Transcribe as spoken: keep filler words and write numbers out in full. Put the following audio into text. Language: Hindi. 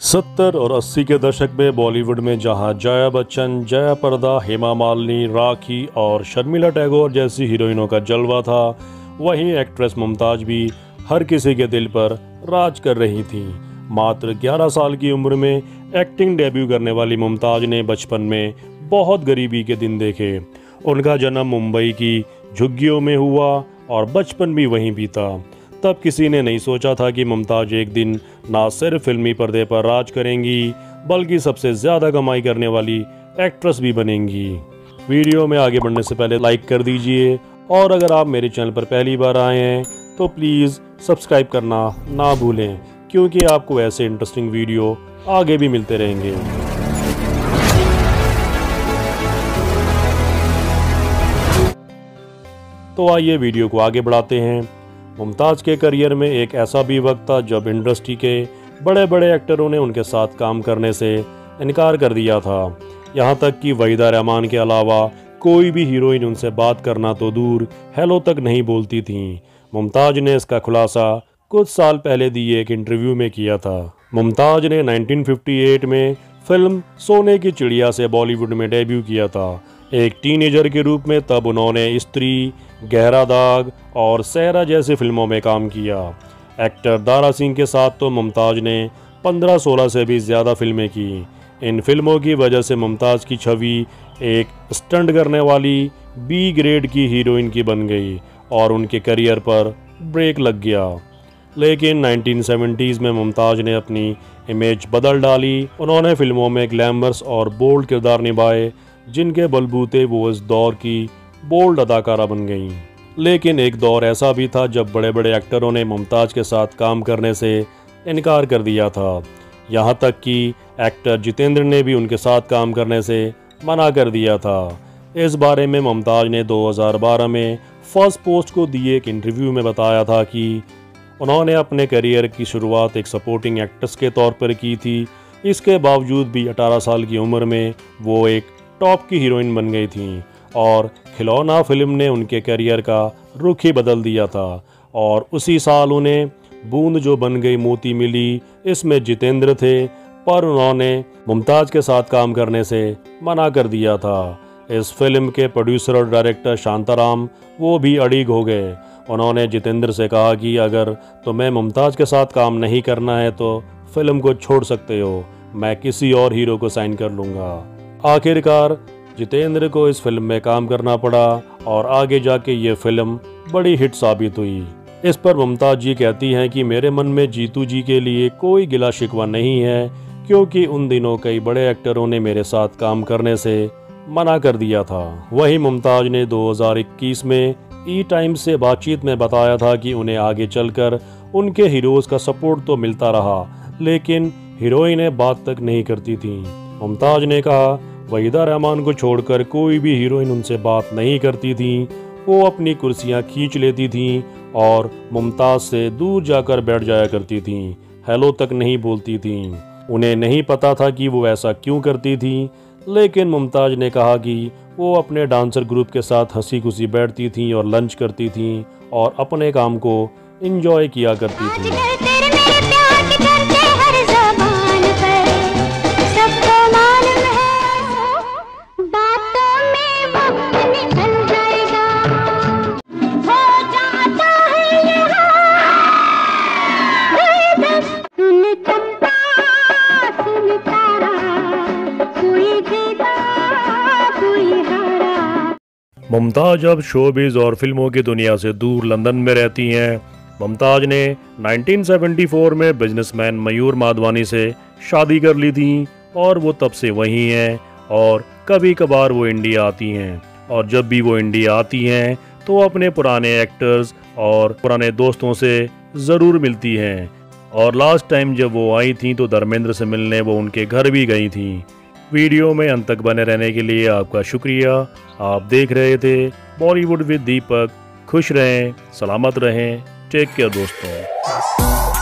सत्तर और अस्सी के दशक में बॉलीवुड में जहां जया बच्चन, जया प्रदा, हेमा मालिनी, राखी और शर्मिला टैगोर जैसी हीरोइनों का जलवा था, वहीं एक्ट्रेस मुमताज़ भी हर किसी के दिल पर राज कर रही थी। मात्र ग्यारह साल की उम्र में एक्टिंग डेब्यू करने वाली मुमताज़ ने बचपन में बहुत गरीबी के दिन देखे। उनका जन्म मुंबई की झुग्गियों में हुआ और बचपन भी वहीं बीता। तब किसी ने नहीं सोचा था कि मुमताज़ एक दिन ना सिर्फ फिल्मी पर्दे पर राज करेंगी, बल्कि सबसे ज़्यादा कमाई करने वाली एक्ट्रेस भी बनेंगी। वीडियो में आगे बढ़ने से पहले लाइक कर दीजिए और अगर आप मेरे चैनल पर पहली बार आए हैं तो प्लीज़ सब्सक्राइब करना ना भूलें, क्योंकि आपको ऐसे इंटरेस्टिंग वीडियो आगे भी मिलते रहेंगे। तो आइए वीडियो को आगे बढ़ाते हैं। मुमताज़ के करियर में एक ऐसा भी वक्त था जब इंडस्ट्री के बड़े बड़े एक्टरों ने उनके साथ काम करने से इनकार कर दिया था। यहाँ तक कि वहीदा रहमान के अलावा कोई भी हीरोइन उनसे बात करना तो दूर हेलो तक नहीं बोलती थीं। मुमताज़ ने इसका खुलासा कुछ साल पहले दिए एक इंटरव्यू में किया था। मुमताज़ ने उन्नीस सौ अट्ठावन में फिल्म सोने की चिड़िया से बॉलीवुड में डेब्यू किया था। एक टीनेजर के रूप में तब उन्होंने स्त्री, गहरा दाग और सहरा जैसी फिल्मों में काम किया। एक्टर दारा सिंह के साथ तो मुमताज़ ने पंद्रह सोलह से भी ज़्यादा फिल्में की। इन फिल्मों की वजह से मुमताज़ की छवि एक स्टंट करने वाली बी ग्रेड की हीरोइन की बन गई और उनके करियर पर ब्रेक लग गया। लेकिन उन्नीस सौ सत्तरज़ में मुमताज़ ने अपनी इमेज बदल डाली। उन्होंने फिल्मों में ग्लैमरस और बोल्ड किरदार निभाए, जिनके बलबूते वो इस दौर की बोल्ड अदाकारा बन गईं। लेकिन एक दौर ऐसा भी था जब बड़े बड़े एक्टरों ने मुमताज़ के साथ काम करने से इनकार कर दिया था। यहाँ तक कि एक्टर जितेंद्र ने भी उनके साथ काम करने से मना कर दिया था। इस बारे में मुमताज़ ने दो हज़ार बारह में फर्स्ट पोस्ट को दिए एक इंटरव्यू में बताया था कि उन्होंने अपने करियर की शुरुआत एक सपोर्टिंग एक्ट्रेस के तौर पर की थी। इसके बावजूद भी अठारह साल की उम्र में वो एक टॉप की हीरोइन बन गई थीं और खिलौना फिल्म ने उनके करियर का रुख ही बदल दिया था। और उसी साल उन्हें बूंद जो बन गई मोती मिली, इसमें जितेंद्र थे, पर उन्होंने मुमताज़ के साथ काम करने से मना कर दिया था। इस फिल्म के प्रोड्यूसर और डायरेक्टर शांताराम वो भी अड़िग हो गए। उन्होंने जितेंद्र से कहा कि अगर तुम्हें मुमताज़ के साथ काम नहीं करना है तो फिल्म को छोड़ सकते हो, मैं किसी और हीरो को साइन कर लूँगा। आखिरकार जितेंद्र को इस फिल्म में काम करना पड़ा और आगे जाके ये फिल्म बड़ी हिट साबित हुई। इस पर मुमताज़ जी कहती हैं कि मेरे मन में जीतू जी के लिए कोई गिला शिकवा नहीं है, क्योंकि उन दिनों कई बड़े एक्टरों ने मेरे साथ काम करने से मना कर दिया था। वहीं मुमताज़ ने दो हज़ार इक्कीस में ई टाइम्स से बातचीत में बताया था कि उन्हें आगे चलकर उनके हीरोज़ का सपोर्ट तो मिलता रहा, लेकिन हीरोइनें बात तक नहीं करती थीं। मुमताज़ ने कहा, वहीदा रहमान को छोड़कर कोई भी हीरोइन उनसे बात नहीं करती थी। वो अपनी कुर्सियां खींच लेती थीं और मुमताज़ से दूर जाकर बैठ जाया करती थीं। हेलो तक नहीं बोलती थीं। उन्हें नहीं पता था कि वो ऐसा क्यों करती थीं, लेकिन मुमताज़ ने कहा कि वो अपने डांसर ग्रुप के साथ हंसी खुशी बैठती थीं और लंच करती थीं और अपने काम को एंजॉय किया करती थीं। मुमताज़ अब शोबिज़ और फिल्मों की दुनिया से दूर लंदन में रहती हैं। मुमताज़ ने उन्नीस सौ चौहत्तर में बिजनेसमैन मयूर माधवानी से शादी कर ली थी और वो तब से वहीं हैं और कभी कभार वो इंडिया आती हैं। और जब भी वो इंडिया आती हैं तो अपने पुराने एक्टर्स और पुराने दोस्तों से ज़रूर मिलती हैं। और लास्ट टाइम जब वो आई थी तो धर्मेंद्र से मिलने वो उनके घर भी गई थी। वीडियो में अंत तक बने रहने के लिए आपका शुक्रिया। आप देख रहे थे बॉलीवुड विद दीपक। खुश रहें, सलामत रहें, टेक केयर दोस्तों।